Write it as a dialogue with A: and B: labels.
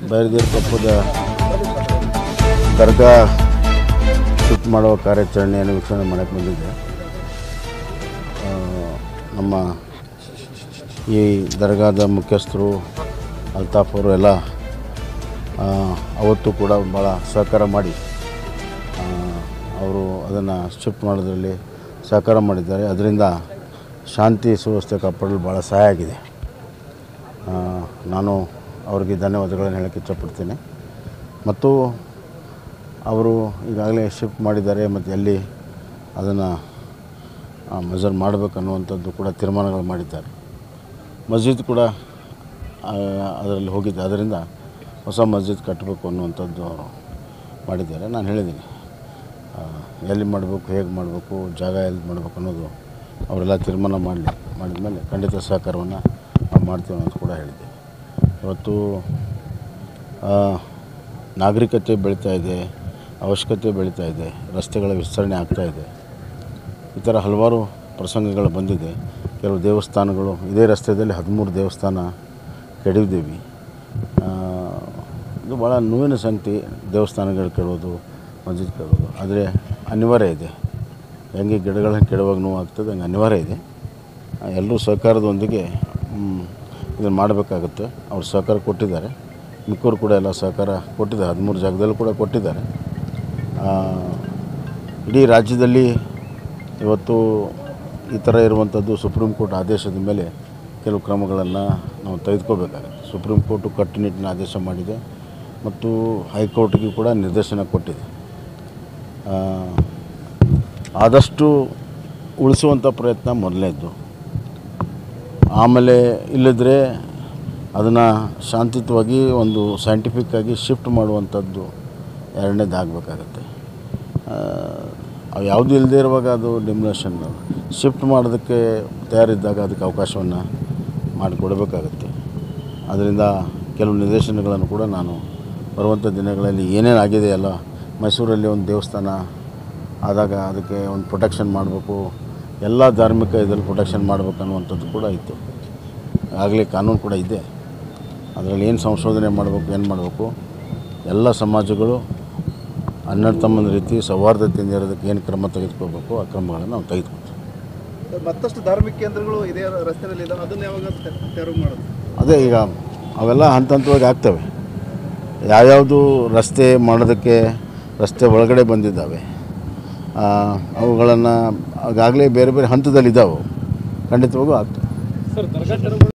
A: ಬೈರದೇವರಕೊಪ್ಪದ ದರ್ಗಾ shift ಮಾಡುವ ಕಾರ್ಯಾಚರಣೆಯನ್ನು ವೀಕ್ಷಣೆ ಮಾಡೋಕ್ಕೆ ಬಂದಿದ್ದೆ. ನಮ್ಮ ಈ ದರ್ಗಾದ ಮುಖ್ಯಸ್ಥರು ಅಲ್ತಾಫ್ ಅವರು ಎಲ್ಲ ಅವತ್ತು ಕೂಡ ಭಾಳ ಸಹಕಾರ ಮಾಡಿ ಅವರು ಅದನ್ನು ಶಿಫ್ಟ್ ಮಾಡೋದ್ರಲ್ಲಿ ಸಹಕಾರ ಮಾಡಿದ್ದಾರೆ. ಅದರಿಂದ ಶಾಂತಿ ಸುವ್ಯವಸ್ಥೆ ಕಾಪಾಡಲು ಭಾಳ ಸಹಾಯ ಆಗಿದೆ. ನಾನು ಅವರಿಗೆ ಧನ್ಯವಾದಗಳನ್ನು ಹೇಳೋಕ್ಕೆ ಇಷ್ಟಪಡ್ತೀನಿ. ಮತ್ತು ಅವರು ಈಗಾಗಲೇ ಶಿಫ್ಟ್ ಮಾಡಿದ್ದಾರೆ ಮತ್ತು ಎಲ್ಲಿ ಅದನ್ನು ಮೆಜರ್ ಮಾಡಬೇಕನ್ನುವಂಥದ್ದು ಕೂಡ ತೀರ್ಮಾನಗಳು ಮಾಡಿದ್ದಾರೆ. ಮಸ್ಜಿದ್ ಕೂಡ ಅದರಲ್ಲಿ ಹೋಗಿದೆ. ಅದರಿಂದ ಹೊಸ ಮಸ್ಜಿದ್ ಕಟ್ಟಬೇಕು ಅನ್ನುವಂಥದ್ದು ಮಾಡಿದ್ದಾರೆ. ನಾನು ಹೇಳಿದ್ದೀನಿ ಎಲ್ಲಿ ಮಾಡಬೇಕು, ಹೇಗೆ ಮಾಡಬೇಕು, ಜಾಗ ಎಲ್ಲಿ ಮಾಡಬೇಕು ಅನ್ನೋದು ಅವರೆಲ್ಲ ತೀರ್ಮಾನ ಮಾಡಿದ ಮೇಲೆ ಖಂಡಿತ ಸಹಕಾರವನ್ನು ನಾವು ಮಾಡ್ತೀವಿ ಅಂತ ಕೂಡ ಹೇಳಿದ್ದೆ. ಇವತ್ತು ನಾಗರಿಕತೆ ಬೆಳೀತಾ ಇದೆ, ಅವಶ್ಯಕತೆ ಬೆಳೀತಾ ಇದೆ, ರಸ್ತೆಗಳ ವಿಸ್ತರಣೆ ಆಗ್ತಾಯಿದೆ. ಈ ಥರ ಹಲವಾರು ಪ್ರಸಂಗಗಳು ಬಂದಿದೆ. ಕೆಲವು ದೇವಸ್ಥಾನಗಳು ಇದೇ ರಸ್ತೆಯಲ್ಲಿ 13 ದೇವಸ್ಥಾನ ಕೆಡವಿದ್ದೀವಿ. ಇದು ಭಾಳ ನೋವಿನ ಸಂಗತಿ. ದೇವಸ್ಥಾನಗಳು ಕೆಡೋದು, ಮಸ್ಜಿದ್ ಕೆಡೋದು. ಆದರೆ ಅನಿವಾರ್ಯ ಇದೆ. ಹೆಂಗೆ ಗಿಡಗಳನ್ನು ಕೆಡವಾಗ ನೋವಾಗ್ತದೆ ಹಂಗೆ ಅನಿವಾರ್ಯ ಇದೆ. ಎಲ್ಲರೂ ಸಹಕಾರದೊಂದಿಗೆ ಇದನ್ನು ಮಾಡಬೇಕಾಗುತ್ತೆ. ಅವ್ರು ಸಹಕಾರ ಕೊಟ್ಟಿದ್ದಾರೆ. ಮಿಕ್ಕವರು ಕೂಡ ಎಲ್ಲ ಸಹಕಾರ ಕೊಟ್ಟಿದ್ದಾರೆ. 13 ಜಾಗದಲ್ಲೂ ಕೂಡ ಕೊಟ್ಟಿದ್ದಾರೆ. ಇಡೀ ರಾಜ್ಯದಲ್ಲಿ ಇವತ್ತು ಈ ಥರ ಇರುವಂಥದ್ದು ಸುಪ್ರೀಂ ಕೋರ್ಟ್ ಆದೇಶದ ಮೇಲೆ ಕೆಲವು ಕ್ರಮಗಳನ್ನು ನಾವು ತೆಗೆದುಕೋಬೇಕಾಗುತ್ತೆ. ಸುಪ್ರೀಂ ಕೋರ್ಟು ಕಟ್ಟುನಿಟ್ಟಿನ ಆದೇಶ ಮಾಡಿದೆ ಮತ್ತು ಹೈಕೋರ್ಟ್ಗೆ ಕೂಡ ನಿರ್ದೇಶನ ಕೊಟ್ಟಿದೆ. ಆದಷ್ಟು ಉಳಿಸುವಂಥ ಪ್ರಯತ್ನ ಮೊದಲನೇದ್ದು. ಆಮೇಲೆ ಇಲ್ಲದ್ರೆ ಅದನ್ನು ಶಾಂತಿಯುತವಾಗಿ ಒಂದು ಸೈಂಟಿಫಿಕ್ಕಾಗಿ ಶಿಫ್ಟ್ ಮಾಡುವಂಥದ್ದು ಎರಡನೇದು ಆಗಬೇಕಾಗತ್ತೆ. ಯಾವುದೂ ಇಲ್ಲದೇ ಇರುವಾಗ ಅದು ಡಿಮ್ಯುಲೇಷನ್ ಶಿಫ್ಟ್ ಮಾಡೋದಕ್ಕೆ ತಯಾರಿದ್ದಾಗ ಅದಕ್ಕೆ ಅವಕಾಶವನ್ನು ಮಾಡಿಕೊಡಬೇಕಾಗತ್ತೆ. ಅದರಿಂದ ಕೆಲವು ನಿರ್ದೇಶನಗಳನ್ನು ಕೂಡ ನಾನು ಬರುವಂಥ ದಿನಗಳಲ್ಲಿ ಏನೇನಾಗಿದೆ ಎಲ್ಲ ಮೈಸೂರಲ್ಲಿ ಒಂದು ದೇವಸ್ಥಾನ ಆದಾಗ ಅದಕ್ಕೆ ಒಂದು ಪ್ರೊಟೆಕ್ಷನ್ ಮಾಡಬೇಕು, ಎಲ್ಲ ಧಾರ್ಮಿಕ ಇದರಲ್ಲಿ ಪ್ರೊಟೆಕ್ಷನ್ ಮಾಡಬೇಕು ಅನ್ನುವಂಥದ್ದು ಕೂಡ ಇತ್ತು. ಆಗಲೇ ಕಾನೂನು ಕೂಡ ಇದೆ. ಅದರಲ್ಲಿ ಏನು ಸಂಶೋಧನೆ ಮಾಡಬೇಕು, ಏನು ಮಾಡಬೇಕು, ಎಲ್ಲ ಸಮಾಜಗಳು ಅಣ್ಣ ತಮ್ಮನ ರೀತಿ ಸೌಹಾರ್ದತೆಯಿಂದ ಇರೋದಕ್ಕೆ ಏನು ಕ್ರಮ ತೆಗೆದುಕೋಬೇಕು ಆ ಕ್ರಮಗಳನ್ನು ನಾವು ತೆಗೆದುಕೊಳ್ತೀವಿ.
B: ಮತ್ತಷ್ಟು ಧಾರ್ಮಿಕ ಕೇಂದ್ರಗಳು ಇದೇ ರಸ್ತೆಯಲ್ಲಿ ಇದ್ದಾವೆ, ಅದನ್ನು ಯಾವಾಗ ತೆರವು ಮಾಡೋದು?
A: ಅದೇ ಈಗ ಅವೆಲ್ಲ ಹಂತ ಹಂತವಾಗಿ ಆಗ್ತವೆ. ಯಾವ್ಯಾವುದು ರಸ್ತೆ ಮಾಡೋದಕ್ಕೆ ರಸ್ತೆ ಒಳಗಡೆ ಬಂದಿದ್ದಾವೆ ಅವುಗಳನ್ನು ಈಗಾಗಲೇ ಬೇರೆ ಬೇರೆ ಹಂತದಲ್ಲಿದ್ದಾವೆ. ಖಂಡಿತವಾಗೂ ಆಗ್ತವೆ.